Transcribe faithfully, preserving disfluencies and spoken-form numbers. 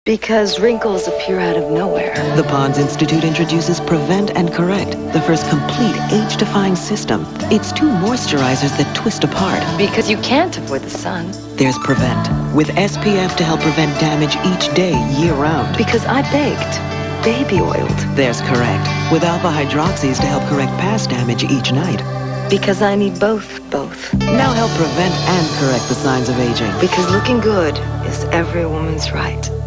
Because wrinkles appear out of nowhere. The Pond's Institute introduces Prevent and Correct, the first complete age-defying system. It's two moisturizers that twist apart. Because you can't avoid the sun. There's Prevent, with S P F to help prevent damage each day, year-round. Because I baked, baby oiled. There's Correct, with alpha hydroxys to help correct past damage each night. Because I need both, both. Now help prevent and correct the signs of aging. Because looking good is every woman's right.